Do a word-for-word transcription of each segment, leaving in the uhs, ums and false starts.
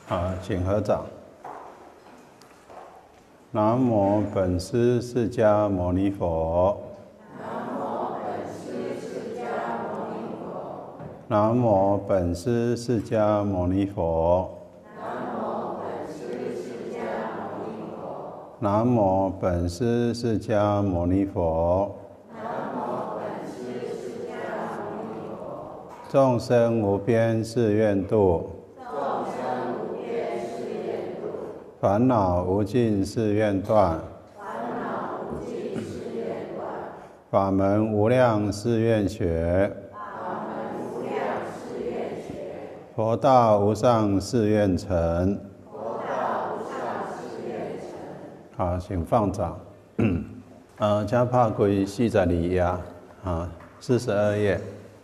好，请合掌。南无本师释迦牟尼佛。 南无本师释迦牟尼佛。 南无本师释迦牟尼佛。南无本师释迦牟尼佛。众生无边誓愿度。烦恼无尽誓愿断，法门无量誓愿学，佛道无上誓愿成。好，请放掌。呃，加帕归四十二页啊，四十二页，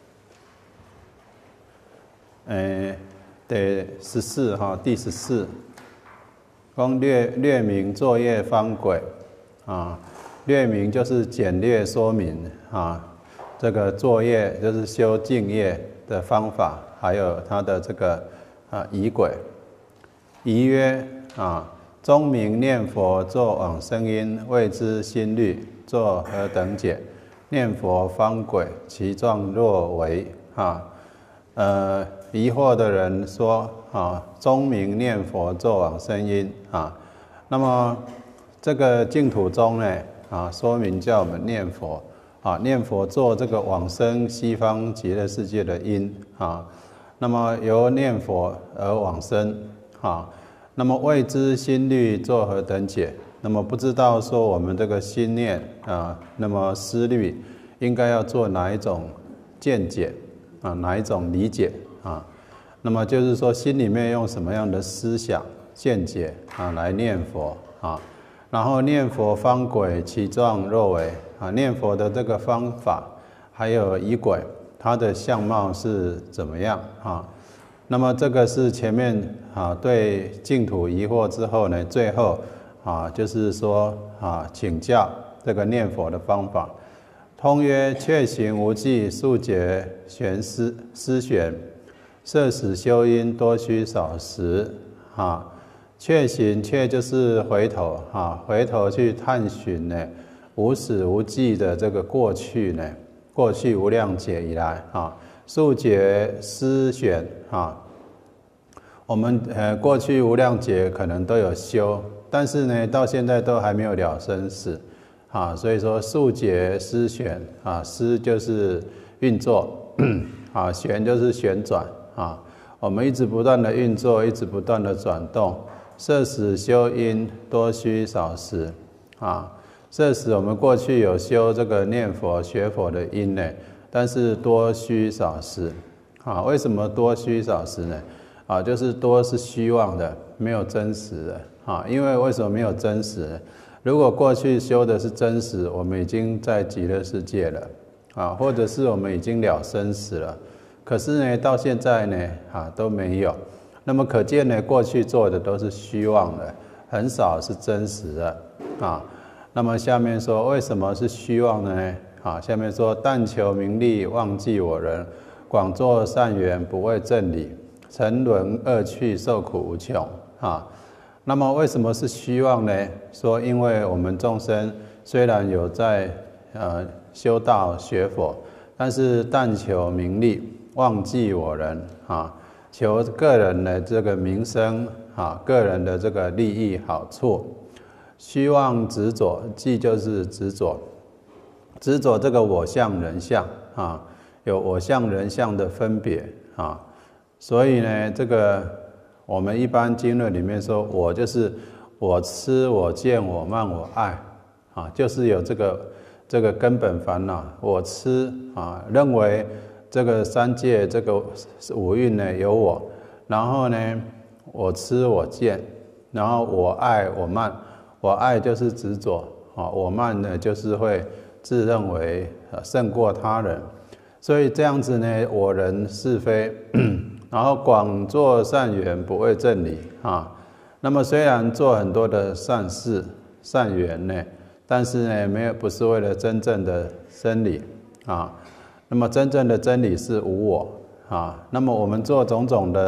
诶，第十四哈，第十四。讲略略明作业方轨啊，略明就是简略说明啊，这个作业就是修净业的方法，还有它的这个啊仪轨。仪曰啊，钟鸣念佛作往生因，谓之心律，作何等解？念佛方轨，其状若为啊。呃，疑惑的人说啊，钟鸣念佛作往生因啊，那么这个净土宗呢啊，说明叫我们念佛啊，念佛做这个往生西方极乐世界的因啊，那么由念佛而往生啊，那么谓之心律作何等解？那么不知道说我们这个心念啊，那么思虑应该要做哪一种见解？啊，哪一种理解啊？那么就是说，心里面用什么样的思想见解啊来念佛啊？然后念佛方轨，其状若为啊？念佛的这个方法，还有仪轨，它的相貌是怎么样啊？那么这个是前面啊对净土疑惑之后呢，最后啊就是说啊请教这个念佛的方法。通曰：确行无记，速解玄思思玄，摄使修因，多须少时。啊，确行确就是回头啊，回头去探寻呢，无始无记的这个过去呢，过去无量劫以来啊，速解思玄啊。我们呃过去无量劫可能都有修，但是呢，到现在都还没有了生死。啊，所以说速解思玄啊，思就是运作，啊，旋就是旋转啊。我们一直不断的运作，一直不断的转动，摄使修因，多须少时啊。摄使我们过去有修这个念佛学佛的因呢，但是多须少时啊。为什么多须少时呢？啊，就是多是虚妄的，没有真实的啊。因为为什么没有真实呢？如果过去修的是真实，我们已经在极乐世界了啊，或者是我们已经了生死了，可是呢，到现在呢啊都没有。那么可见呢，过去做的都是虚妄的，很少是真实的啊。那么下面说为什么是虚妄的呢？啊，下面说但求名利，忘记我人，广作善缘，不为正理，沉沦恶趣，受苦无穷啊。那么为什么是虚妄呢？说因为我们众生虽然有在呃修道学佛，但是但求名利，忘记我人啊，求个人的这个名声啊，个人的这个利益好处，虚妄执着，即就是执着，执着这个我相人相啊，有我相人相的分别啊，所以呢，这个。我们一般经论里面说，我就是我痴、我见、我慢、我爱，啊，就是有这个这个根本烦恼。我痴啊，认为这个三界、这个五蕴呢有我，然后呢，我痴、我见，然后我爱、我慢，我爱就是执着啊，我慢呢就是会自认为胜过他人，所以这样子呢，我人是非。然后广作善缘，不为正理啊。那么虽然做很多的善事、善缘呢，但是呢，没有不是为了真正的真理啊。那么真正的真理是无我啊。那么我们做种种的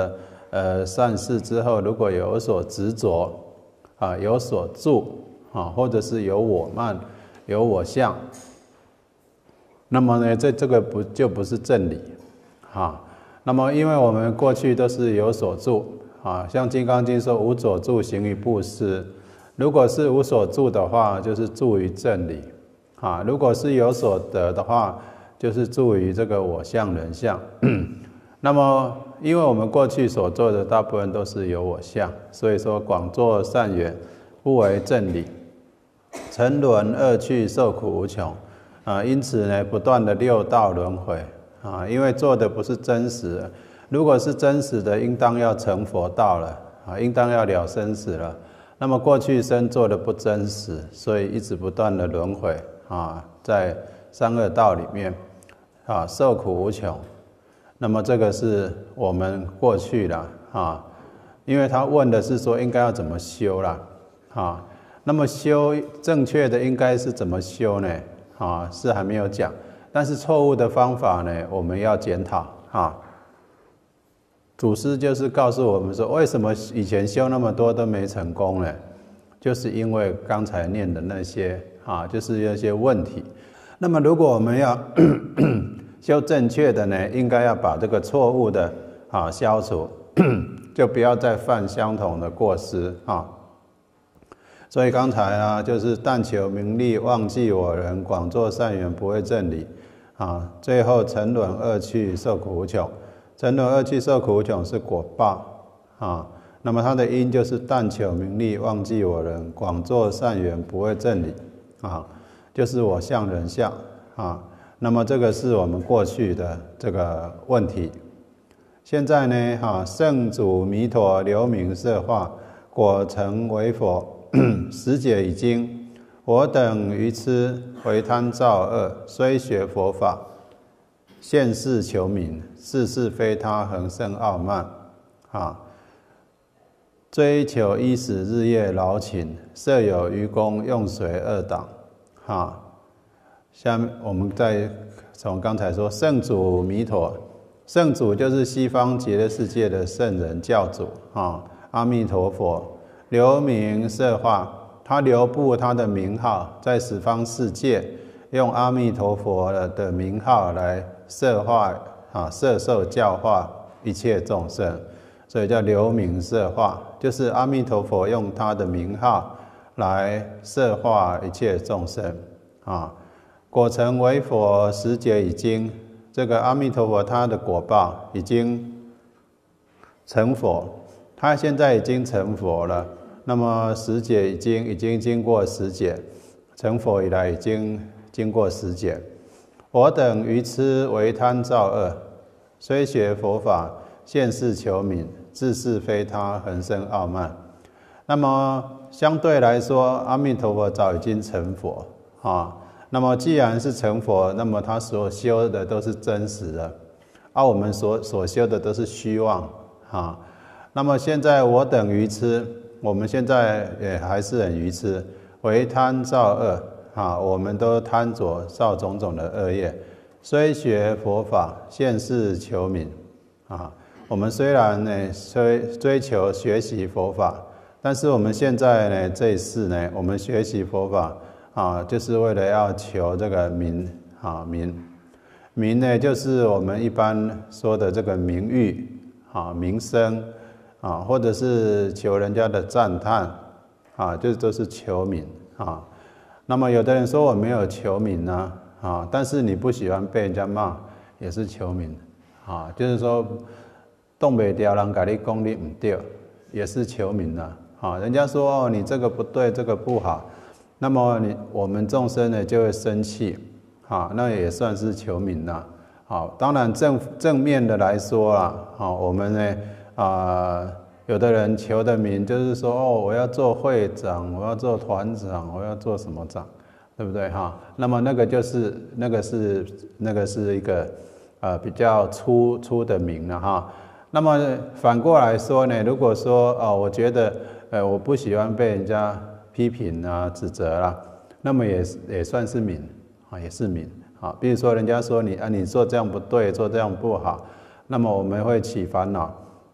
呃善事之后，如果有所执着啊，有所住啊，或者是有我慢、有我相，那么呢，这这个不就不是正理啊？那么因为我们过去都是有所住啊，像《金刚经》说无所住行于布施，如果是无所住的话，就是住于正理啊；如果是有所得的话，就是住于这个我相、人相。那么，因为我们过去所做的大部分都是有我相，所以说广作善缘，不为正理，沉沦恶趣，受苦无穷啊。因此呢，不断的六道轮回啊，因为做的不是真实的，如果是真实的，应当要成佛道了啊，应当要了生死了。那么过去生做的不真实，所以一直不断的轮回啊，在三恶道里面啊，受苦无穷。那么这个是我们过去的啊，因为他问的是说应该要怎么修啦啊，那么修正确的应该是怎么修呢？啊，是还没有讲，但是错误的方法呢，我们要检讨啊。祖师就是告诉我们说，为什么以前修那么多都没成功呢？就是因为刚才念的那些啊，就是有些问题。那么如果我们要修正确的呢，应该要把这个错误的啊消除，就不要再犯相同的过失啊。所以刚才啊，就是但求名利，忘记我人，广作善缘，不为正理啊。最后沉沦恶趣，受苦无穷。沉沦恶趣，受苦无穷是果报啊。那么它的因就是但求名利，忘记我人，广作善缘，不为正理啊，就是我相、人相啊。那么这个是我们过去的这个问题。现在呢，哈，圣祖弥陀留名色化，果成为佛，实解已经。我等愚痴，为贪造恶，虽学佛法，现世求名，是是非他，恒生傲慢，啊，追求衣食日夜劳勤，设有愚公，用随恶党，啊。下面我们再从刚才说圣祖弥陀，圣祖就是西方极乐世界的圣人教主啊，阿弥陀佛，留名色化，他留布他的名号在十方世界，用阿弥陀佛的名号来摄化啊，摄受教化一切众生，所以叫留名色化，就是阿弥陀佛用他的名号来摄化一切众生啊。果成为佛，实解已经。这个阿弥陀佛他的果报已经成佛，他现在已经成佛了。那么实解已经已经经过实解，成佛以来已经经过实解。我等愚痴为贪造恶，虽学佛法，现世求名，自是非他，恒生傲慢。那么相对来说，阿弥陀佛早已经成佛啊。那么既然是成佛，那么他所修的都是真实的，而、啊、我们所所修的都是虚妄啊。那么现在我等愚痴，我们现在也还是很愚痴，为贪造恶啊，我们都贪着造种种的恶业。虽学佛法，现世求名啊。我们虽然呢追追求学习佛法，但是我们现在呢这一世呢，我们学习佛法。啊，就是为了要求这个名啊名，名呢就是我们一般说的这个名誉啊名声啊，或者是求人家的赞叹啊，就都是求名啊。那么有的人说我没有求名呢啊，但是你不喜欢被人家骂，也是求名啊，就是说东北调人跟你讲你不对，也是求名的啊。人家说哦你这个不对，这个不好。那么你我们众生呢就会生气，啊，那也算是求名啦，好，当然正正面的来说啦，好，我们呢啊、呃，有的人求的名就是说哦，我要做会长，我要做团长，我要做什么长，对不对哈？那么那个就是那个是那个是一个呃比较粗粗的名了哈。那么反过来说呢，如果说哦，我觉得呃我不喜欢被人家批评啊、指责啦，那么也也算是名啊，也是名啊。比如说人家说你啊，你做这样不对，做这样不好，那么我们会起烦恼。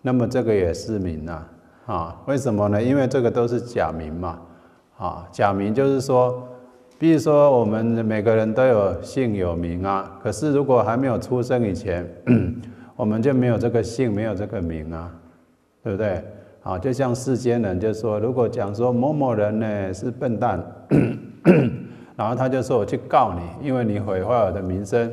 那么这个也是名啊，啊，为什么呢？因为这个都是假名嘛，啊，假名就是说，比如说我们每个人都有姓有名啊，可是如果还没有出生以前，我们就没有这个姓，没有这个名啊，对不对？啊，就像世间人就说，如果讲说某某人呢是笨蛋，然后他就说我去告你，因为你毁坏我的名声。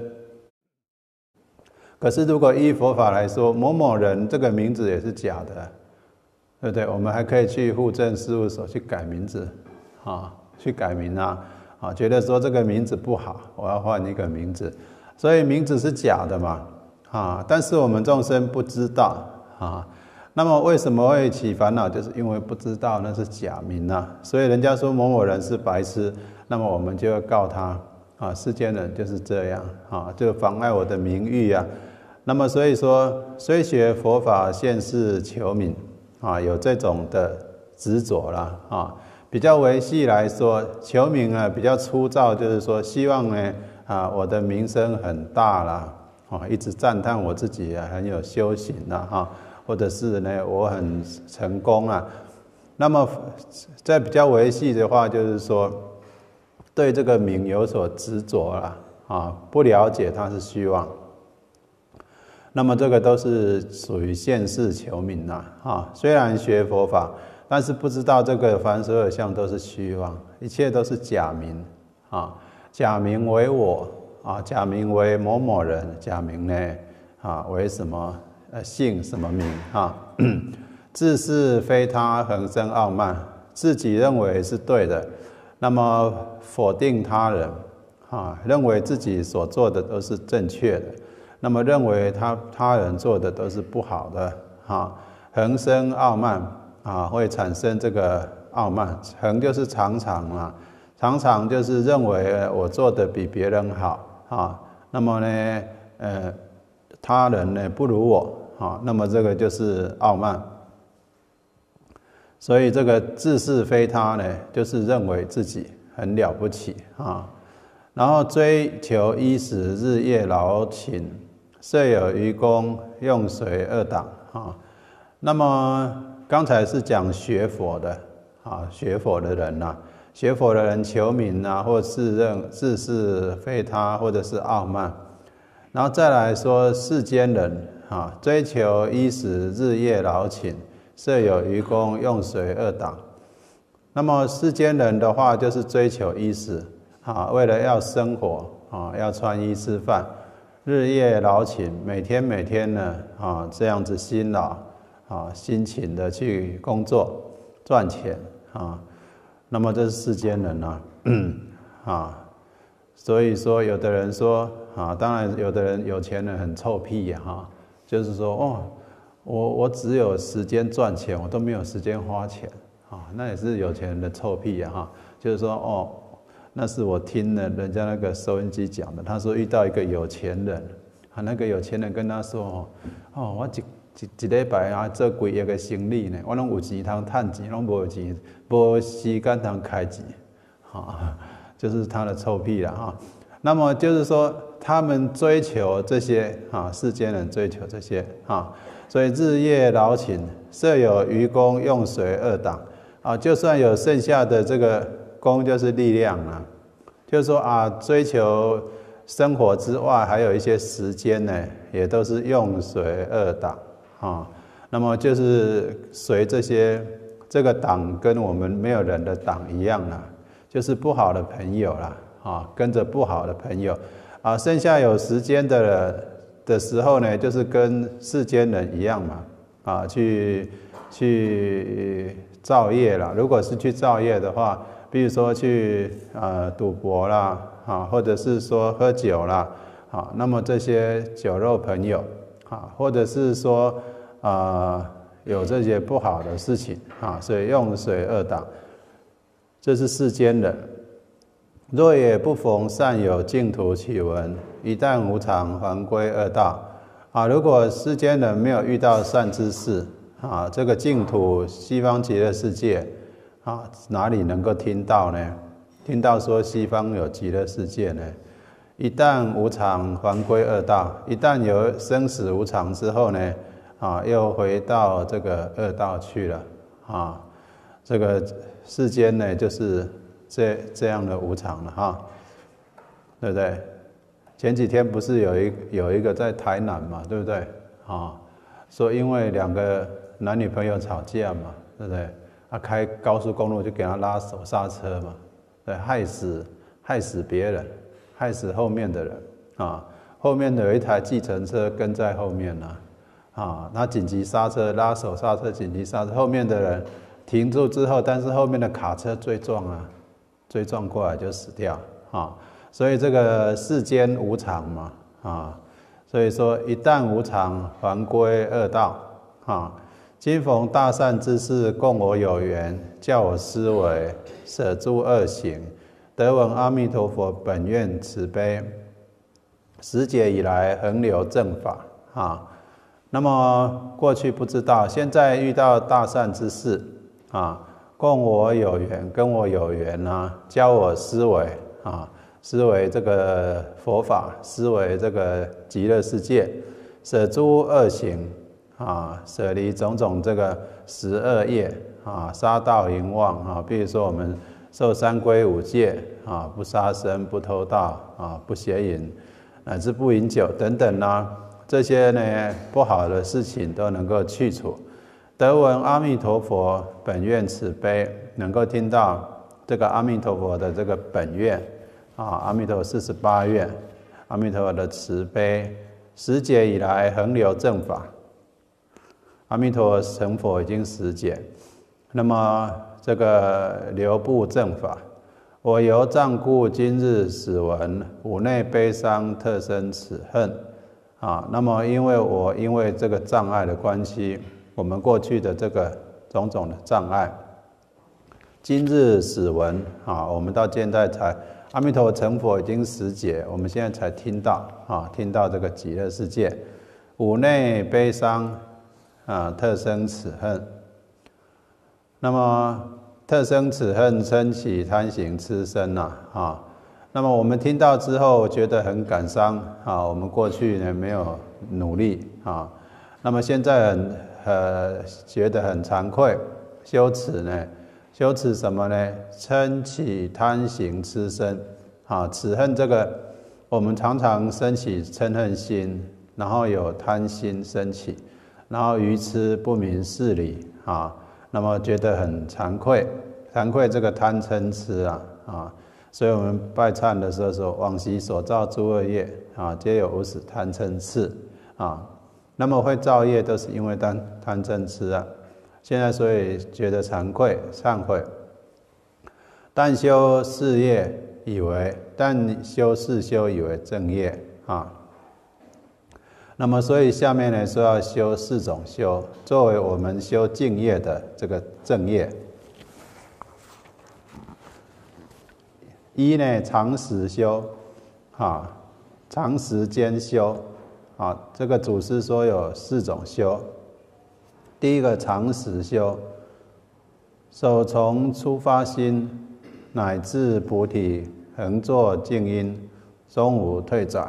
可是如果依佛法来说，某某人这个名字也是假的，对不对？我们还可以去户政事务所去改名字，啊，去改名啊，啊，觉得说这个名字不好，我要换一个名字，所以名字是假的嘛，啊，但是我们众生不知道啊。那么为什么会起烦恼？就是因为不知道那是假名啊，所以人家说某某人是白痴，那么我们就要告他啊。世间人就是这样啊，就妨碍我的名誉啊。那么所以说，虽学佛法，现世求名啊，有这种的执着啦啊。比较维系来说，求名啊比较粗糙，就是说希望呢啊我的名声很大啦啊，一直赞叹我自己啊很有修行啦哈。或者是呢，我很成功啊。那么，在比较维系的话，就是说，对这个名有所执着啦，啊，不了解它是虚妄。那么这个都是属于现世求名呐，啊，虽然学佛法，但是不知道这个凡所有相都是虚妄，一切都是假名啊，假名为我啊，假名为某某人，假名呢啊为什么？呃，姓什么名啊？自是非他，恒生傲慢，自己认为是对的，那么否定他人啊，认为自己所做的都是正确的，那么认为他他人做的都是不好的啊，恒生傲慢啊，会产生这个傲慢。恒就是常常啊，常常就是认为我做的比别人好啊，那么呢，呃，他人呢不如我。啊，那么这个就是傲慢，所以这个自是非他呢，就是认为自己很了不起啊，然后追求衣食，日夜劳勤，设有余功，用随二党啊。那么刚才是讲学佛的啊，学佛的人呐、啊，学佛的人求名啊，或自认自是非他，或者是傲慢，然后再来说世间人。啊，追求衣食，日夜劳勤，设有余功，用随二党。那么世间人的话，就是追求衣食，啊，为了要生活，啊，要穿衣吃饭，日夜劳勤，每天每天呢，啊，这样子辛劳，啊，辛勤的去工作赚钱，啊，那么这是世间人啊，啊，所以说有的人说，啊，当然有的人有钱人很臭屁呀，哈。就是说，哦，我我只有时间赚钱，我都没有时间花钱啊，那也是有钱人的臭屁呀哈。就是说，哦，那是我听了人家那个收音机讲的，他说遇到一个有钱人，啊，那个有钱人跟他说，哦，我一一一礼拜啊做几亿个生意呢，我拢有钱通赚钱，拢无钱，无时间通开钱，啊，就是他的臭屁啦哈。那么就是说，他们追求这些啊，世间人追求这些啊，所以日夜劳勤，设有余功，用随二党啊，就算有剩下的这个功，就是力量啊，就是说啊，追求生活之外，还有一些时间呢，也都是用随二党啊。那么就是随这些这个党跟我们没有人的党一样啦，就是不好的朋友啦。啊，跟着不好的朋友，啊，剩下有时间的的时候呢，就是跟世间人一样嘛，啊，去去造业啦。如果是去造业的话，比如说去呃赌博啦，啊，或者是说喝酒啦，啊，那么这些酒肉朋友，啊，或者是说啊、呃、有这些不好的事情，啊，所以用随二党，这是世间人。若也不逢善有净土启闻，一旦无常，还归二道。啊，如果世间人没有遇到善知识，啊，这个净土西方极乐世界，啊，哪里能够听到呢？听到说西方有极乐世界呢？一旦无常，还归二道。一旦有生死无常之后呢， 啊，又回到这个恶道去了啊。这个世间呢，就是这这样的无常了哈，对不对？前几天不是有一有一个在台南嘛，对不对？啊，说因为两个男女朋友吵架嘛，对不对？他开高速公路就给他拉手刹车嘛，对，害死害死别人，害死后面的人啊。后面的有一台计程车跟在后面呢，啊，他紧急刹车，拉手刹车，紧急刹车，后面的人停住之后，但是后面的卡车追撞啊，追撞过来就死掉啊。所以这个世间无常嘛，啊，所以说一旦无常，还归恶道啊。今逢大善之事，供我有缘，教我思维，舍诸恶行，得闻阿弥陀佛本愿慈悲，时节以来恒流正法啊。那么过去不知道，现在遇到大善之事啊，供我有缘，跟我有缘啊，教我思维啊。思维这个佛法，思维这个极乐世界，舍诸恶行啊，舍离种种这个十恶业啊，杀盗淫妄啊，比如说我们受三规五戒啊，不杀生、不偷盗啊，不邪淫，乃至不饮酒等等啊，这些呢不好的事情都能够去除。得闻阿弥陀佛本愿慈悲，能够听到这个阿弥陀佛的这个本愿。啊，阿弥陀佛四十八愿，阿弥陀佛的慈悲，十劫以来恒流正法。阿弥陀佛成佛已经十劫，那么这个流布正法，我由障故今日始闻，五内悲伤特生此恨。啊，那么因为我因为这个障碍的关系，我们过去的这个种种的障碍，今日始闻啊，我们到现在才。阿弥陀佛成佛已经十劫，我们现在才听到啊，听到这个极乐世界，五内悲伤啊，特生此恨。那么特生此恨，嗔起贪行痴身呐啊。那么我们听到之后觉得很感伤啊，我们过去呢没有努力啊，那么现在很呃觉得很惭愧，羞耻呢。羞耻什么呢？嗔起贪行痴身啊，此恨这个我们常常生起嗔恨心，然后有贪心升起，然后愚痴不明事理啊，那么觉得很惭愧，惭愧这个贪嗔痴啊啊，所以我们拜忏的时候说，往昔所造诸恶业啊，皆有无始贪嗔痴啊，那么会造业都是因为贪贪嗔痴啊。现在所以觉得惭愧、忏悔，但修事业以为，但修事修以为正业啊。那么所以下面呢说要修四种修，作为我们修净业的这个正业。一呢长时修，啊，长时间修，啊，这个祖师说有四种修。第一个长时修，首从初发心，乃至菩提，恒作静音，终无退转。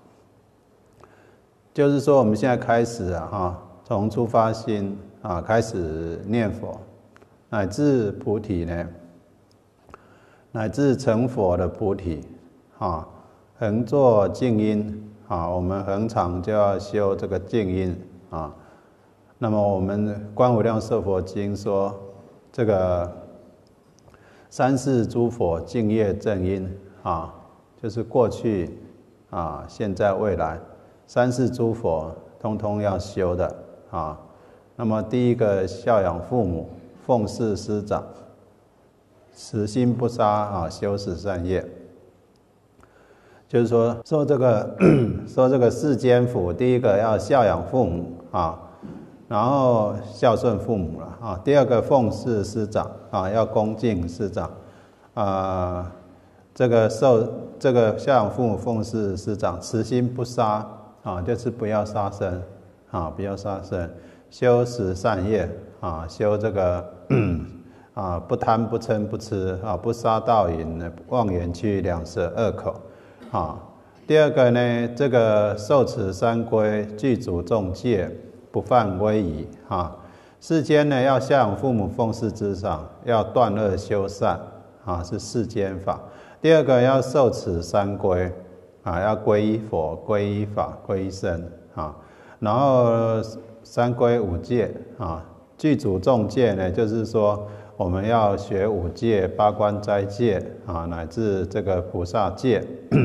就是说，我们现在开始啊，哈，从初发心啊开始念佛，乃至菩提呢，乃至成佛的菩提，啊，恒作静音啊，我们恒常就要修这个静音啊。那么我们《观无量寿佛经》说，这个三世诸佛净业正因啊，就是过去啊、现在、未来，三世诸佛通通要修的啊。那么第一个孝养父母，奉事师长，慈心不杀啊，修十善业。就是说，说这个说这个世间福，第一个要孝养父母啊。然后孝顺父母了啊，第二个奉事师长啊，要恭敬师长啊，这个受这个孝养父母、奉事师长，慈心不杀啊，就是不要杀生啊，不要杀生，修十善业啊，修这个啊不贪不嗔不痴啊，不杀盗淫，妄言去两舌恶口啊。第二个呢，这个受持三规，具足众戒。 不犯威仪啊。世间呢，要孝养父母，奉事之上，要断恶修善啊，是世间法。第二个要受持三规啊，要皈依佛、皈依法、皈依僧啊。然后三规五戒啊，具足众戒呢，就是说我们要学五戒、八关斋戒啊，乃至这个菩萨戒，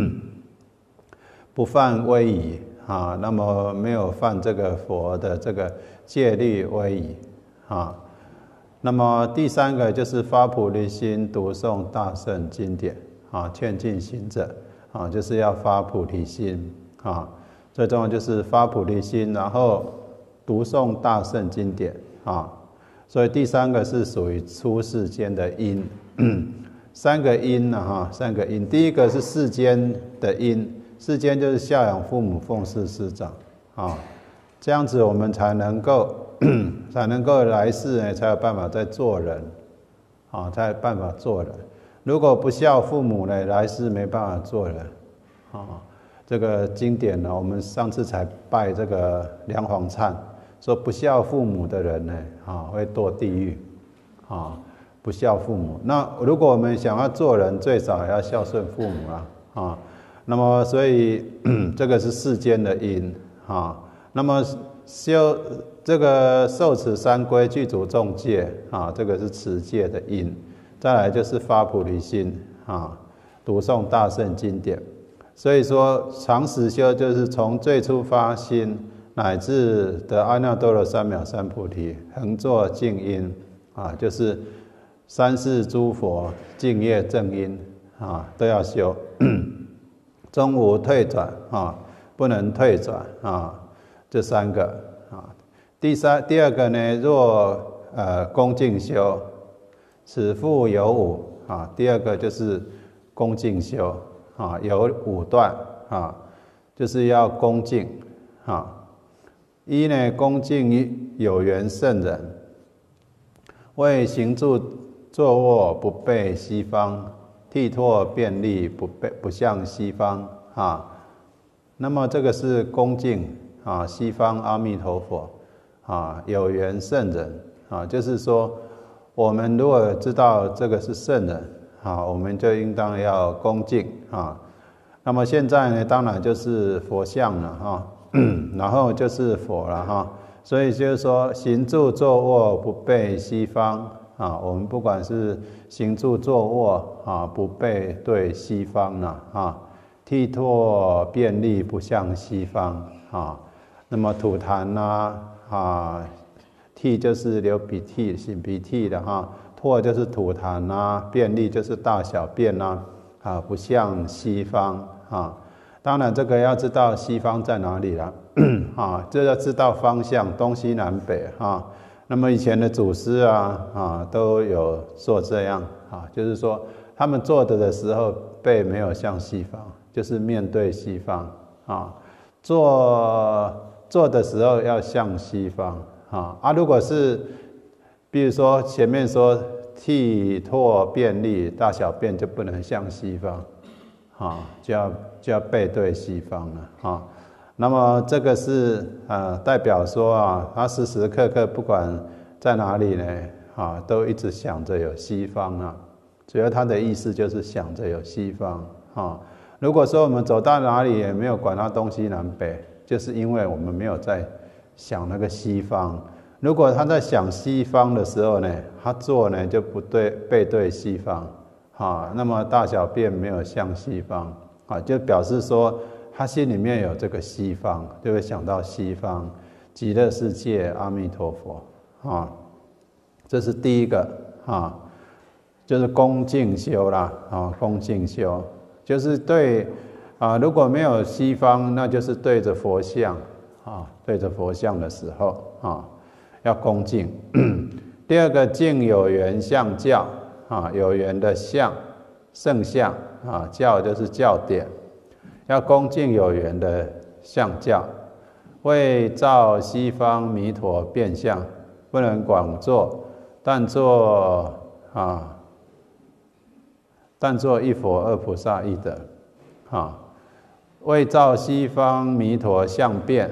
不犯威仪啊，那么没有犯这个佛的这个戒律威仪啊。那么第三个就是发菩提心，读诵大乘经典啊，劝进行者啊，就是要发菩提心啊。最重要就是发菩提心，然后读诵大乘经典啊。所以第三个是属于出世间的因，三个因呢哈，三个因。第一个是世间的因，世间就是孝养父母，奉事师长啊，这样子我们才能够才能够来世呢，才有办法再做人啊，才有办法做人。如果不孝父母呢，来世没办法做人啊。这个经典呢，我们上次才拜这个梁皇忏，说不孝父母的人呢，啊，会堕地狱，啊，不孝父母。那如果我们想要做人，最少要孝顺父母啊，啊，那么所以这个是世间的因，啊，那么修这个受持三规，具足众戒，啊，这个是持戒的因。再来就是发菩提心，啊，读诵大乘经典。所以说，常实修就是从最初发心，乃至得阿耨多罗三藐三菩提，恒作净因啊，就是三世诸佛净业正因啊，都要修，终无退转啊，不能退转啊，这三个啊。第三、第二个呢，若呃恭敬修，此复有五啊。第二个就是恭敬修。啊，有五段啊，就是要恭敬啊。一呢，恭敬有缘圣人，为行住坐卧不背西方，剃拓便利不背不向西方啊。那么这个是恭敬啊，西方阿弥陀佛啊，有缘圣人啊，就是说我们如果知道这个是圣人。啊，我们就应当要恭敬啊。那么现在呢，当然就是佛像了哈，然后就是佛了哈。所以就是说，行住坐卧不背西方啊。我们不管是行住坐卧啊，不背对西方了啊。剃拓便利不向西方啊。那么吐痰呐啊，涕就是流鼻涕、擤鼻涕的哈。拓就是吐痰啊，便利就是大小便啊，啊，不向西方啊。当然，这个要知道西方在哪里了啊，这要知道方向，东西南北啊。那么以前的祖师啊啊都有做这样啊，就是说他们坐着的时候背没有向西方，就是面对西方啊。坐坐的时候要向西方啊啊，如果是比如说前面说剃拓便利，大小便就不能向西方，啊，就要就要背对西方了啊。那么这个是呃代表说啊，他时时刻刻不管在哪里呢，啊，都一直想着有西方啊。主要他的意思就是想着有西方啊。如果说我们走到哪里也没有管他东西南北，就是因为我们没有在想那个西方。如果他在想西方的时候呢，他坐呢就不对背对西方，啊，那么大小便没有向西方，啊，就表示说他心里面有这个西方，就会想到西方极乐世界阿弥陀佛，啊，这是第一个啊，就是恭敬修啦，啊，恭敬修就是对啊，如果没有西方，那就是对着佛像啊，对着佛像的时候啊。要恭敬。第二个敬有缘相教啊，有缘的相圣像啊，教就是教典，要恭敬有缘的相教，为照西方弥陀变相，不能广作，但作啊，但作一佛二菩萨一德啊，为照西方弥陀相变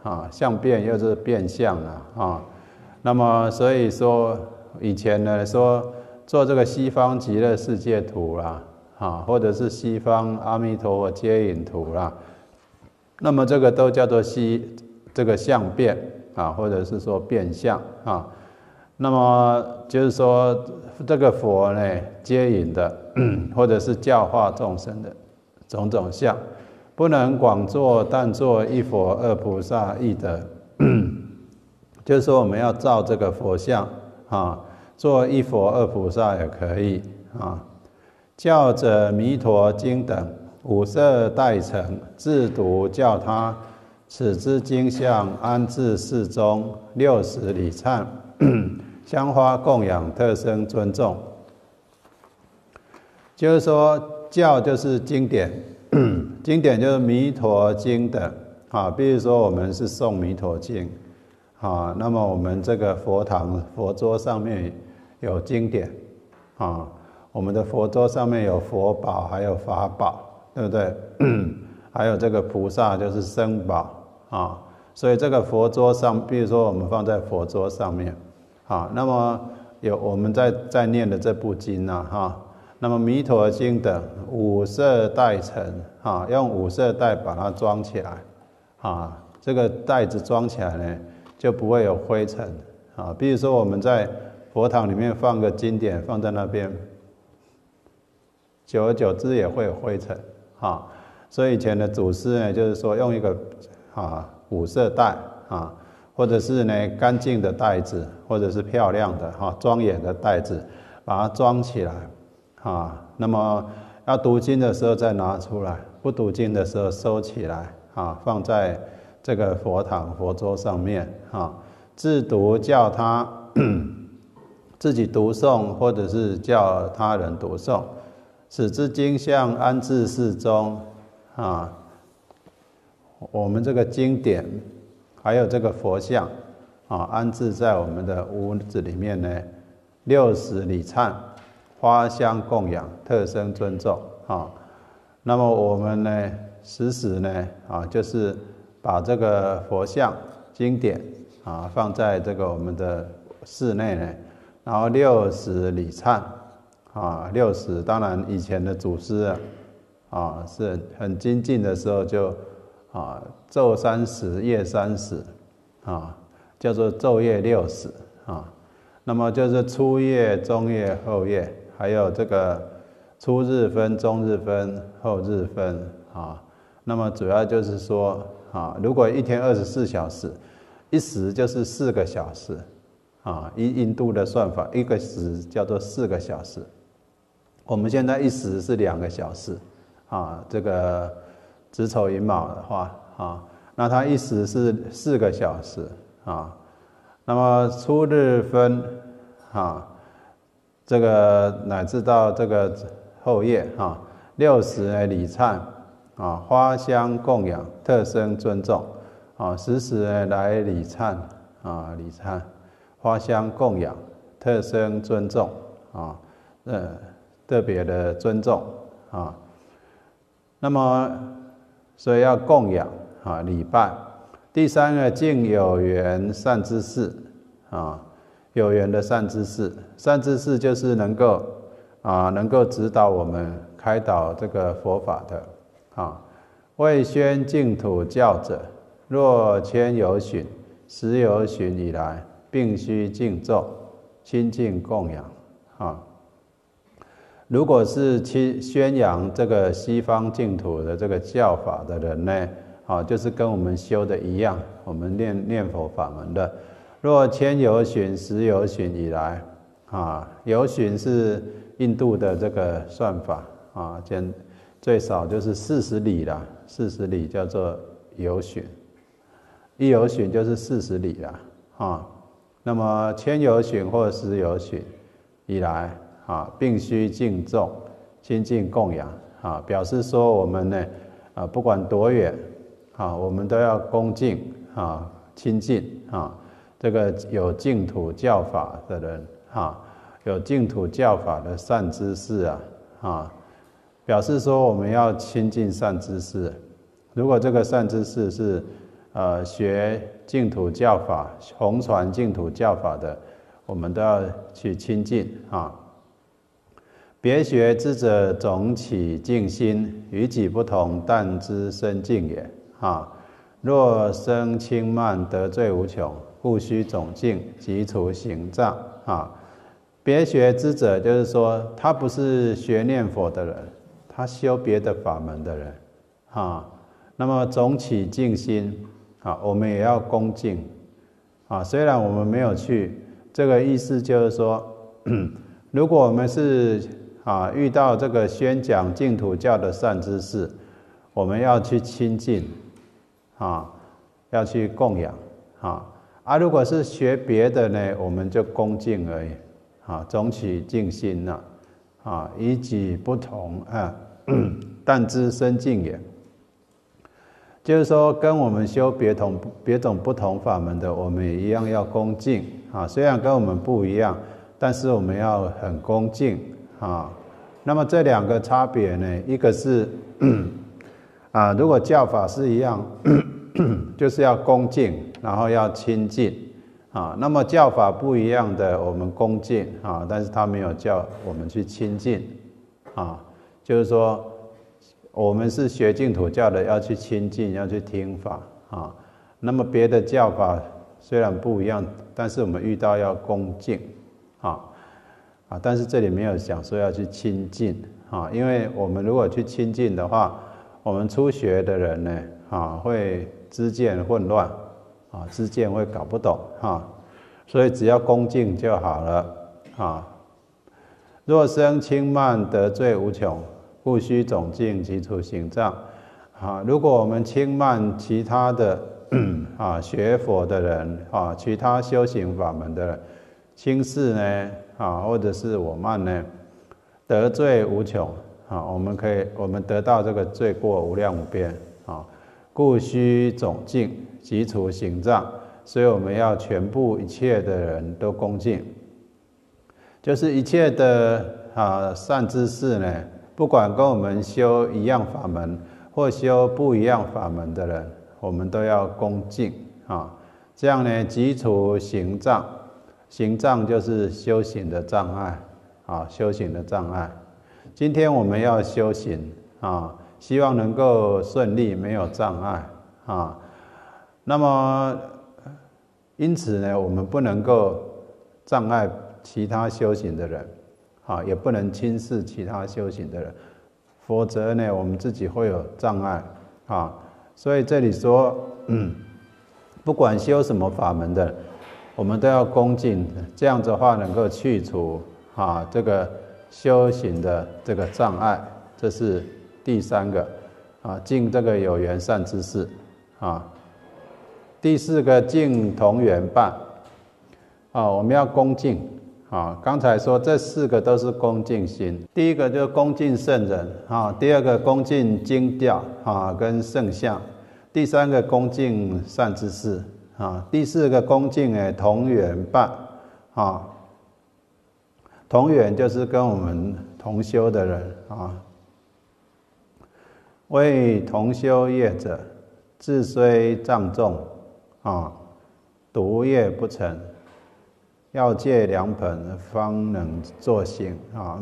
啊，相变又是变相了啊。那么所以说以前呢说做这个西方极乐世界图啦，啊，或者是西方阿弥陀佛接引图啦，那么这个都叫做西这个相变啊，或者是说变相啊。那么就是说这个佛呢接引的，或者是教化众生的种种相，不能广作，但作一佛二菩萨亦得。就是说我们要造这个佛像啊，做一佛二菩萨也可以啊。教者弥陀经等五色代成，自读教他，此之经相安置寺中，六十礼忏，香花供养，特生尊重。就是说教就是经典，经典就是弥陀经等啊。比如说我们是诵弥陀经啊，那么我们这个佛堂佛桌上面有经典啊，我们的佛桌上面有佛宝，还有法宝，对不对？还有这个菩萨就是僧宝啊，所以这个佛桌上，比如说我们放在佛桌上面啊，那么有我们在在念的这部经啊，哈，那么弥陀经等五色带成啊，用五色带把它装起来啊，这个袋子装起来呢，就不会有灰尘啊。比如说我们在佛堂里面放个经典放在那边，久而久之也会有灰尘啊。所以以前的祖师呢，就是说用一个啊五色袋啊，或者是呢干净的袋子，或者是漂亮的哈、啊、庄严的袋子，把它装起来啊。那么要读经的时候再拿出来，不读经的时候收起来啊，放在这个佛堂佛桌上面啊。自读教他自己读诵，或者是叫他人读诵。此之经相安置寺中啊，我们这个经典还有这个佛像啊，安置在我们的屋子里面呢。六十礼忏，花香供养，特生尊重啊。那么我们呢，时时呢啊，就是把这个佛像经典啊放在这个我们的室内呢，然后六十礼忏啊，六十当然以前的祖师啊。啊，是很精进的时候就啊昼三十夜三十啊，叫做昼夜六十啊。那么就是初夜、中夜、后夜，还有这个初日分、中日分、后日分啊。那么主要就是说啊，如果一天二十四小时，一时就是四个小时啊。依印度的算法，一个时叫做四个小时。我们现在一时是两个小时。啊，这个子丑寅卯的话啊，那它一时是四个小时啊。那么初日分啊，这个乃至到这个后夜啊，六十呢礼忏啊，花香供养，特生尊重啊，时时呢来礼忏啊，礼忏花香供养，特生尊重啊，呃，特别的尊重啊。那么，所以要供养啊，礼拜。第三个，敬有缘善知识啊，有缘的善知识，善知识就是能够啊，能够指导我们开导这个佛法的啊。为宣净土教者，若千有许、十有许以来，并须敬咒、亲近供养啊。如果是去宣扬这个西方净土的这个教法的人呢，啊，就是跟我们修的一样，我们念念佛法门的，若千有许、十有许以来，啊，有许是印度的这个算法啊，简最少就是四十里啦，四十里叫做有许，一有许就是四十里啦，啊，那么千有许或十有许以来。啊，并须敬重、亲近供养啊，表示说我们呢，啊，不管多远，啊，我们都要恭敬啊、亲近啊，这个有净土教法的人啊，有净土教法的善知识啊，啊，表示说我们要亲近善知识。如果这个善知识是呃学净土教法、弘传净土教法的，我们都要去亲近啊。别学之者，总起净心，与己不同，但知生净也啊。若生轻慢，得罪无穷，故须总净，即除行障啊。别学之者，就是说他不是学念佛的人，他修别的法门的人啊。那么总起净心啊，我们也要恭敬啊。虽然我们没有去，这个意思就是说，如果我们是啊遇到这个宣讲净土教的善知识，我们要去亲近啊，要去供养啊。啊，如果是学别的呢，我们就恭敬而已啊，总起净心呐啊，与己不同啊，但知生净也。就是说，跟我们修别同别种不同法门的，我们也一样要恭敬啊。虽然跟我们不一样，但是我们要很恭敬啊。那么这两个差别呢，一个是啊，如果教法是一样，就是要恭敬，然后要亲近啊。那么教法不一样的，我们恭敬啊，但是他没有叫我们去亲近啊，就是说。我们是学净土教的，要去亲近，要去听法啊。那么别的教法虽然不一样，但是我们遇到要恭敬啊啊。但是这里没有讲说要去亲近啊，因为我们如果去亲近的话，我们初学的人呢啊会知见混乱啊，知见会搞不懂啊，所以只要恭敬就好了啊。若生轻慢，得罪无穷。故须总净，即除行障啊。如果我们轻慢其他的啊学佛的人啊，其他修行法门的人，轻视呢啊，或者是我慢呢，得罪无穷啊。我们可以，我们得到这个罪过无量无边啊。故须总净，即除行障。所以我们要全部一切的人都恭敬，就是一切的啊善知识呢。不管跟我们修一样法门，或修不一样法门的人，我们都要恭敬啊。这样呢，即除行障。行障就是修行的障碍啊，修行的障碍。今天我们要修行啊，希望能够顺利，没有障碍啊。那么，因此呢，我们不能够障碍其他修行的人。啊，也不能轻视其他修行的人，否则呢，我们自己会有障碍啊。所以这里说，嗯，不管修什么法门的，我们都要恭敬，这样子的话能够去除啊这个修行的这个障碍。这是第三个啊，敬这个有缘善知识啊。第四个敬同缘伴啊，我们要恭敬。啊，刚才说这四个都是恭敬心。第一个就是恭敬圣人啊，第二个恭敬经调啊跟圣像，第三个恭敬善知识啊，第四个恭敬哎同缘伴啊。同缘就是跟我们同修的人啊。为同修业者，自虽障重啊，独业不成。要戒良朋，方能作行啊。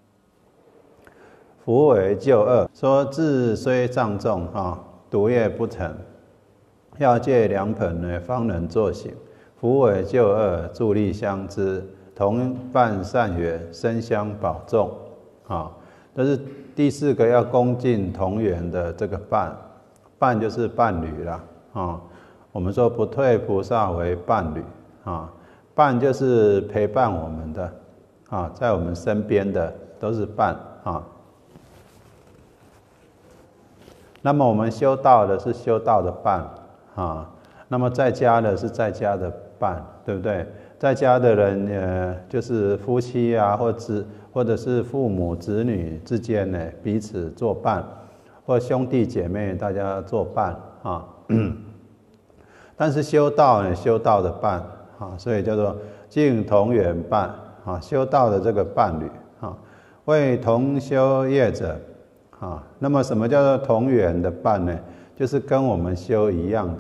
福为救恶，说自虽障重啊，独业不成。要戒良朋呢，方能作行。福为救恶，助力相知，同伴善缘，身相保重啊。这是第四个要恭敬同缘的这个伴，伴就是伴侣啦啊。我们说不退菩萨为伴侣啊。伴就是陪伴我们的啊，在我们身边的都是伴啊。那么我们修道的是修道的伴啊，那么在家的是在家的伴，对不对？在家的人呃，就是夫妻啊，或子或者是父母子女之间呢，彼此作伴，或兄弟姐妹大家作伴啊。但是修道呢，修道的伴。啊，所以叫做敬同缘伴啊，修道的这个伴侣啊，为同修业者啊。那么什么叫做同缘的伴呢？就是跟我们修一样的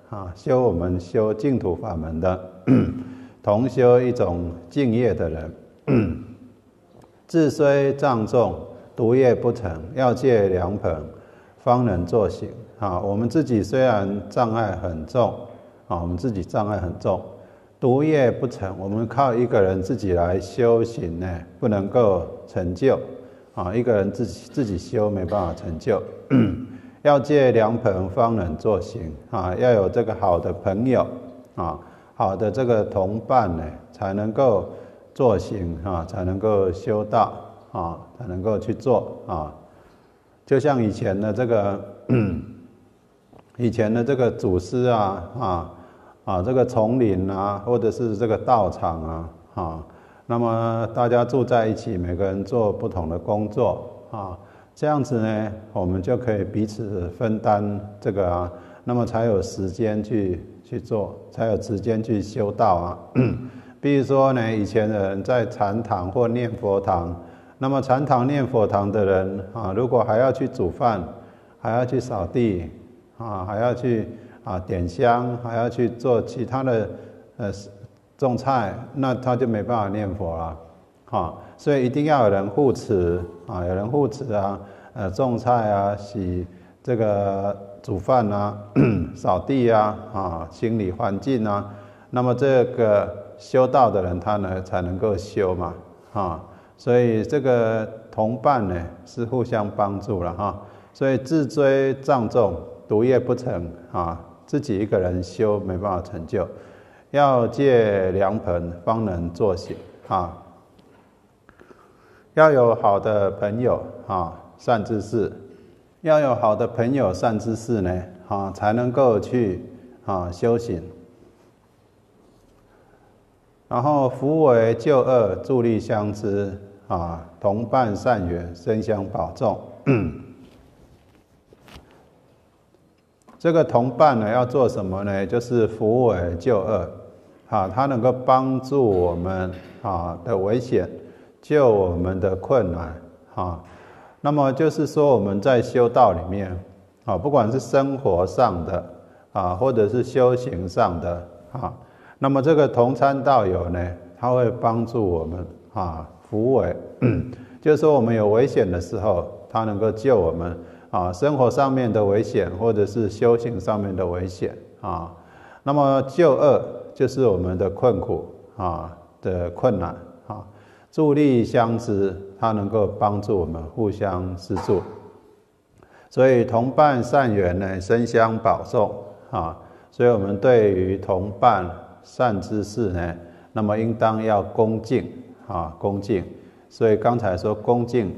啊，修我们修净土法门的，同修一种净业的人，自虽障重，独业不成，要借良朋，方能作行。啊，我们自己虽然障碍很重，啊，我们自己障碍很重，独业不成，我们靠一个人自己来修行呢，不能够成就。啊，一个人自己自己修没办法成就，要借良朋方能作行啊，要有这个好的朋友啊，好的这个同伴呢，才能够作行啊，才能够修道啊，才能够去做啊。就像以前的这个，以前的这个祖师啊啊啊，这个丛林啊，或者是这个道场啊啊。那么大家住在一起，每个人做不同的工作啊，这样子呢，我们就可以彼此分担这个啊，那么才有时间去去做，才有时间去修道啊。比如说呢，以前的人在禅堂或念佛堂，那么禅堂念佛堂的人啊，如果还要去煮饭，还要去扫地啊，还要去啊点香，还要去做其他的呃。种菜，那他就没办法念佛了，啊，所以一定要有人护持啊，有人护持啊，呃，种菜啊，洗这个煮饭啊，扫地啊，啊，清理环境啊，那么这个修道的人他呢才能够修嘛，啊，所以这个同伴呢是互相帮助了哈，所以自追障重，独业不成啊，自己一个人修没办法成就。要借良朋方能作行啊，要有好的朋友啊，善知识，要有好的朋友善知识呢啊，才能够去啊修行。然后福为救恶，助力相知啊，同伴善缘，身相保重。这个同伴呢，要做什么呢？就是福为救恶，啊，他能够帮助我们啊的危险，救我们的困难，啊，那么就是说我们在修道里面，啊，不管是生活上的啊，或者是修行上的啊，那么这个同参道友呢，他会帮助我们啊，福为，就是说我们有危险的时候，他能够救我们。啊，生活上面的危险，或者是修行上面的危险啊，那么救恶就是我们的困苦啊的困难啊，助力相知，它能够帮助我们互相施助，所以同伴善缘呢，身相保重啊，所以我们对于同伴善知识呢，那么应当要恭敬啊，恭敬，所以刚才说恭敬。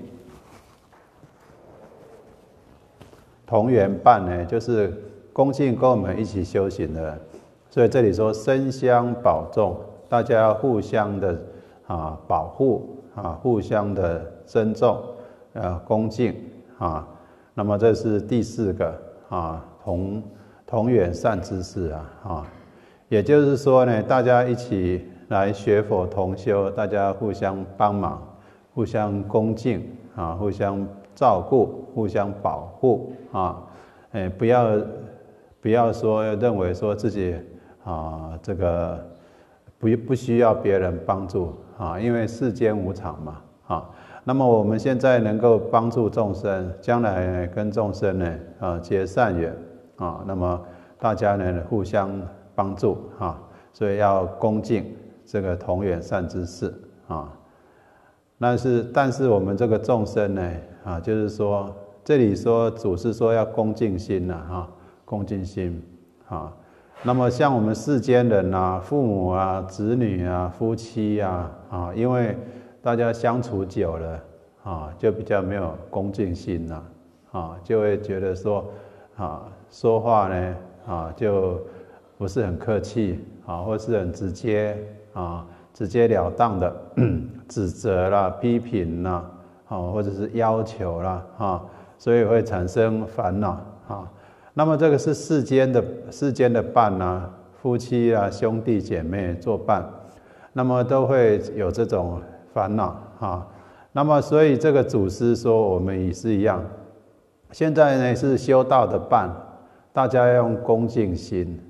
同缘伴呢，就是恭敬跟我们一起修行的人，所以这里说身相保重，大家要互相的啊保护啊，互相的尊重，呃恭敬啊。那么这是第四个啊，同同缘善知识啊啊，也就是说呢，大家一起来学佛同修，大家互相帮忙，互相恭敬啊，互相照顾，互相保护啊，哎，不要不要说认为说自己啊这个不不需要别人帮助啊，因为世间无常嘛啊。那么我们现在能够帮助众生，将来跟众生呢啊结善缘啊，那么大家呢互相帮助啊，所以要恭敬这个同缘善知识啊。但是但是我们这个众生呢啊，就是说这里说祖师说要恭敬心呐哈，恭敬心啊。那么像我们世间人啊，父母啊、子女啊、夫妻啊啊，因为大家相处久了啊，就比较没有恭敬心了啊，就会觉得说啊，说话呢啊就不是很客气啊，或是很直接啊。直截了当的指责啦、批评啦，或者是要求啦，哈，所以会产生烦恼啊。那么这个是世间的世间的伴啊，夫妻啊、兄弟姐妹作伴，那么都会有这种烦恼啊。那么所以这个祖师说，我们也是一样。现在呢是修道的伴，大家要用恭敬心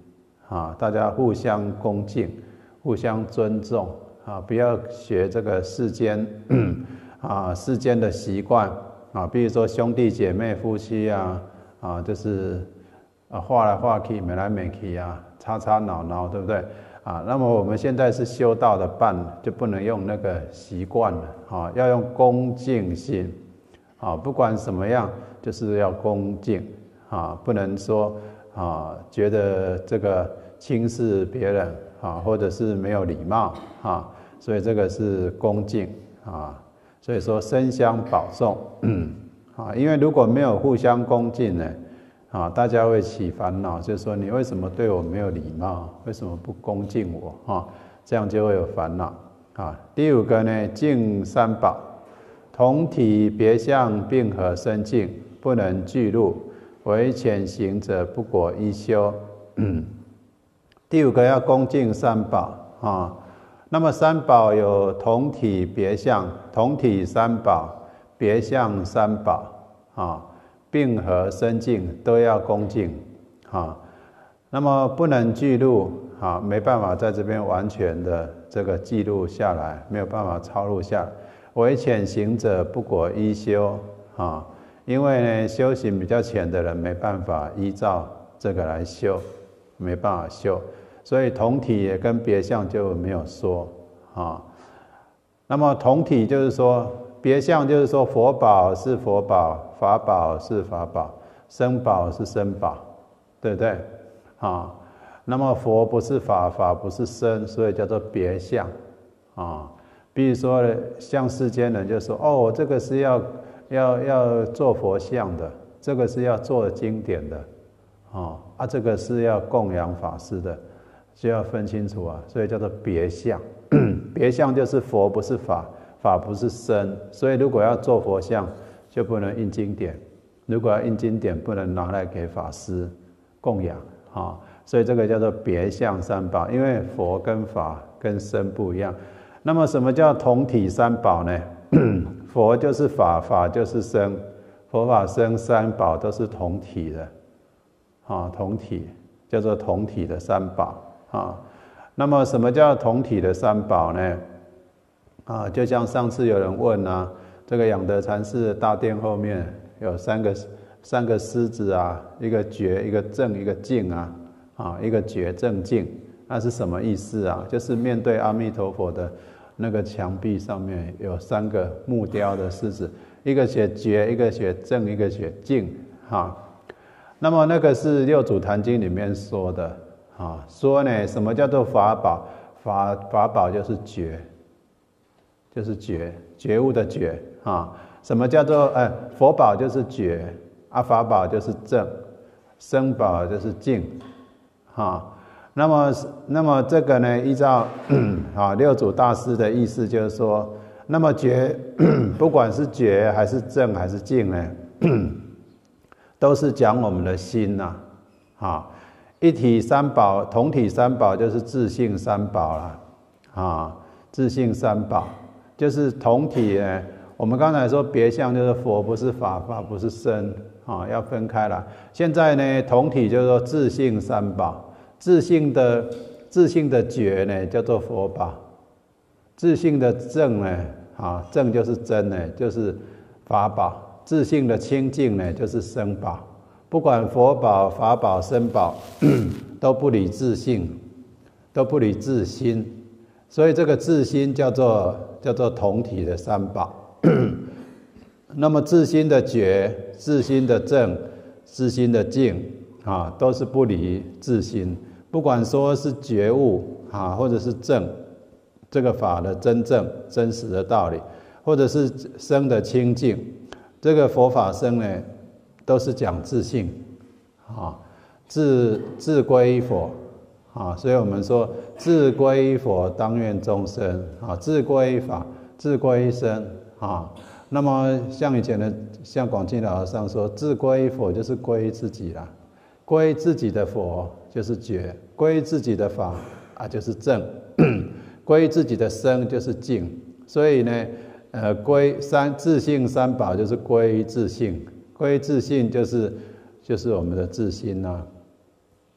啊，大家互相恭敬，互相尊重啊，不要学这个世间啊世间的习惯啊，比如说兄弟姐妹、夫妻啊啊，就是啊画来画去、美来美去啊，吵吵闹闹，对不对？啊，那么我们现在是修道的伴，就不能用那个习惯了啊，要用恭敬心啊，不管什么样，就是要恭敬啊，不能说啊觉得这个轻视别人啊，或者是没有礼貌啊，所以这个是恭敬啊，所以说身相保重啊，因为如果没有互相恭敬呢？啊，大家会起烦恼，就是说你为什么对我没有礼貌？为什么不恭敬我？啊，这样就会有烦恼。啊，第五个呢，敬三宝，同体别相并合生敬，不能俱入，唯浅行者不果一修。嗯，第五个要恭敬三宝啊。那么三宝有同体别相，同体三宝，别相三宝啊。并合生敬都要恭敬，啊，那么不能记录，啊，没办法在这边完全的这个记录下来，没有办法抄录下来。唯浅行者不果依修，啊，因为呢修行比较浅的人没办法依照这个来修，没办法修，所以同体也跟别相就没有说，啊，那么同体就是说。别相就是说，佛宝是佛宝，法宝是法宝，僧宝是僧宝，对不对？啊，那么佛不是法，法不是僧，所以叫做别相啊。比如说，像世间人就说，哦，这个是要要要做佛像的，这个是要做经典的，啊啊，这个是要供养法师的，就要分清楚啊。所以叫做别相，别相就是佛不是法。法不是僧，所以如果要做佛像，就不能印经典；如果要印经典，不能拿来给法师供养啊。所以这个叫做别相三宝，因为佛跟法跟僧不一样。那么什么叫同体三宝呢？佛就是法，法就是僧，佛法僧三宝都是同体的啊，同体叫做同体的三宝啊。那么什么叫同体的三宝呢？啊，就像上次有人问啊，这个养德禅师的大殿后面有三个三个狮子啊，一个觉，一个正，一个净啊，啊，一个觉正净，那是什么意思啊？就是面对阿弥陀佛的那个墙壁上面有三个木雕的狮子，一个写觉，一个写正，一个写净，哈。那么那个是六祖坛经里面说的，啊，说呢，什么叫做法宝？法法宝就是觉。就是觉，觉悟的觉啊。什么叫做呃佛宝就是觉，啊法宝就是正，僧宝就是净，啊。那么那么这个呢，依照啊六祖大师的意思就是说，那么觉不管是觉还是正还是净呢，都是讲我们的心呐，啊。一体三宝，同体三宝就是自性三宝啦，啊，自性三宝。就是同体呢，我们刚才说别相就是佛不是法，法不是僧啊，要分开来。现在呢，同体就是说自性三宝，自性的自性的觉呢叫做佛宝，自性的正呢啊正就是真呢就是法宝，自性的清净呢就是僧宝。不管佛宝、法宝、僧宝都不离自性，都不离自心。所以这个自心叫做叫做同体的三宝。那么自心的觉、自心的正、自心的净啊，都是不离自心。不管说是觉悟啊，或者是正这个法的真正真实的道理，或者是生的清净，这个佛法生呢，都是讲自性啊，自自归佛。啊，所以我们说自归佛，当愿众生啊；自归法，自归僧啊。那么像以前的，像广进老和尚说，自归佛就是归自己啦，归自己的佛就是觉，归自己的法啊就是正，归自己的僧就是净。所以呢，呃，归三自性三宝就是归自性，归自性就是就是我们的自心呐、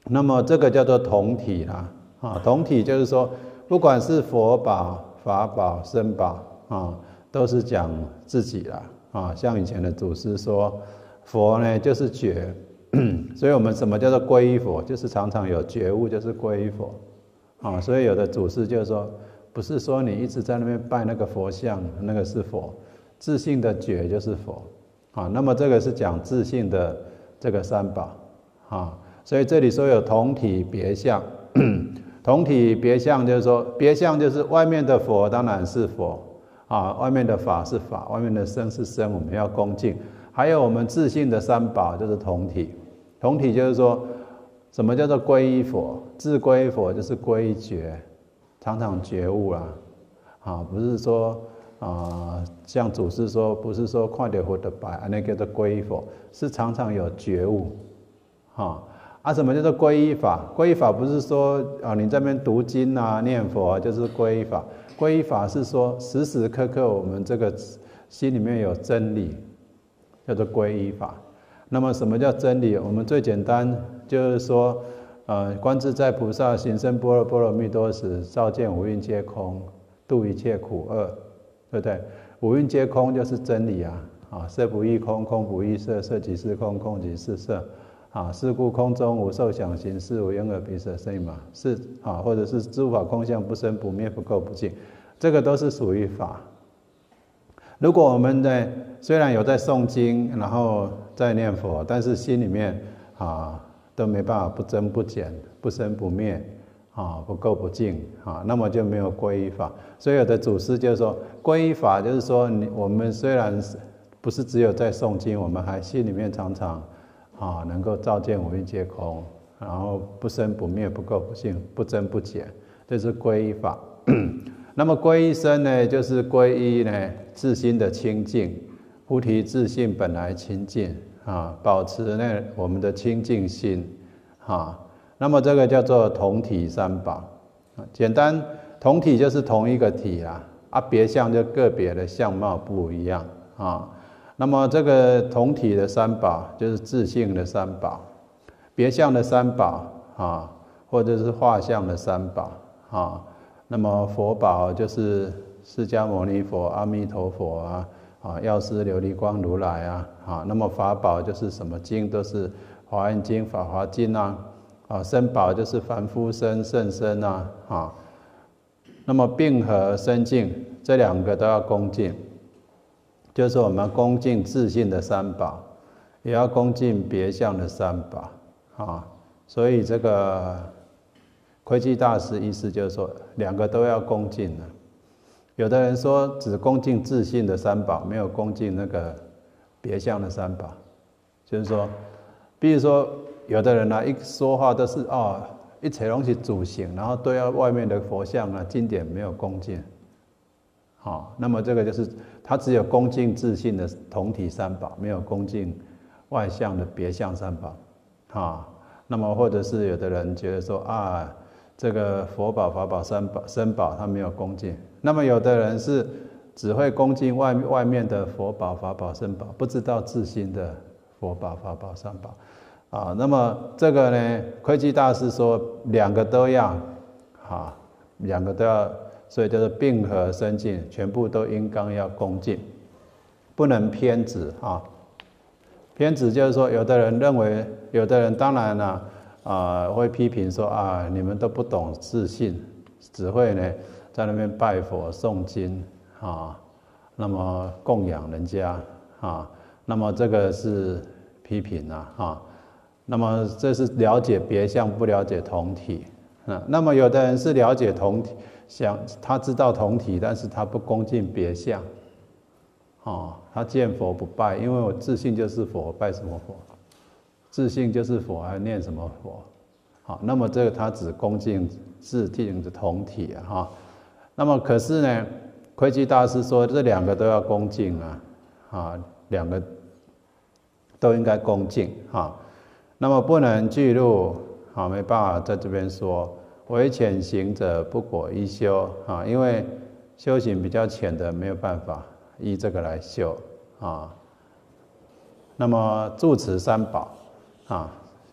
那么这个叫做同体啦，啊，同体就是说，不管是佛宝、法宝、僧宝啊，都是讲自己啦，啊，像以前的祖师说，佛呢就是觉，所以我们什么叫做皈依佛，就是常常有觉悟，就是皈依佛，啊，所以有的祖师就是说，不是说你一直在那边拜那个佛像，那个是佛，自性的觉就是佛，啊，那么这个是讲自性的这个三宝，啊。所以这里说有同体别相，同体别相就是说，别相就是外面的佛当然是佛啊，外面的法是法，外面的僧是僧，我们要恭敬。还有我们自性的三宝就是同体，同体就是说，什么叫做皈依佛？自皈依佛就是皈依觉，常常觉悟啦，啊，不是说啊，像祖师说，不是说看到佛的白，那叫做皈依佛，是常常有觉悟，啊。啊，什么叫做皈依法？皈依法不是说啊，你这边读经啊、念佛啊，就是皈依法。皈依法是说时时刻刻我们这个心里面有真理，叫做皈依法。那么什么叫真理？我们最简单就是说，呃，观自在菩萨行深般若波罗蜜多时，照见五蕴皆空，度一切苦厄，对不对？五蕴皆空就是真理啊！啊，色不异空，空不异色，色即是空，空即是色。啊，是故空中无受想行识，无眼耳鼻舌身意嘛，是啊，或者是诸法空相，不生不灭，不垢不净，这个都是属于法。如果我们呢，虽然有在诵经，然后在念佛，但是心里面啊都没办法不增不减，不生不灭，啊不垢不净啊，那么就没有皈依法。所以有的祖师就说，皈依法就是说，你我们虽然不是只有在诵经，我们还心里面常常。啊，能够照见五蕴皆空，然后不生不灭，不垢不净，不增不减，这是皈依法。那么皈依身呢，就是皈依呢自心的清净，菩提自性本来清净啊，保持呢我们的清净心啊。那么这个叫做同体三宝，简单同体就是同一个体啦，啊别相就个别的相貌不一样啊。那么这个同体的三宝就是自性的三宝，别相的三宝啊，或者是化相的三宝啊。那么佛宝就是释迦牟尼佛、阿弥陀佛啊，啊药师琉璃光如来啊，啊那么法宝就是什么经都是华严经、法华经啊，啊僧宝就是凡夫僧、圣僧啊，啊那么并合身净这两个都要恭敬。就是我们恭敬自性的三宝，也要恭敬别相的三宝啊。所以这个窥基大师意思就是说，两个都要恭敬的。有的人说只恭敬自性的三宝，没有恭敬那个别相的三宝。就是说，比如说有的人呢、啊，一说话都是哦，一切东西主行，然后对要外面的佛像啊、经典没有恭敬。好，那么这个就是他只有恭敬自性的同体三宝，没有恭敬外相的别相三宝。啊，那么或者是有的人觉得说啊，这个佛宝、法宝、僧宝、僧宝他没有恭敬。那么有的人是只会恭敬外外面的佛宝、法宝、僧宝，不知道自心的佛宝、法宝、僧宝。啊，那么这个呢，窥基大师说两个都要，啊，两个都要。所以就是并合身净，全部都应当要恭敬，不能偏执啊。偏执就是说，有的人认为，有的人当然呢、啊，啊会批评说啊，你们都不懂自信，只会呢在那边拜佛诵经啊，那么供养人家啊，那么这个是批评啊啊，那么这是了解别相，不了解同体啊。那么有的人是了解同体。想他知道同体，但是他不恭敬别相，哦，他见佛不拜，因为我自性就是佛，拜什么佛？自性就是佛，还念什么佛？好，那么这个他只恭敬自性的同体啊，哈。那么可是呢，窥基大师说这两个都要恭敬啊，啊，两个都应该恭敬啊。那么不能具入，啊，没办法在这边说。唯浅行者不果依修啊，因为修行比较浅的没有办法依这个来修啊。那么住持三宝啊，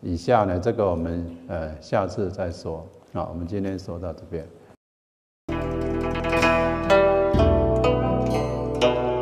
以下呢，这个我们呃下次再说。好，我们今天说到这边。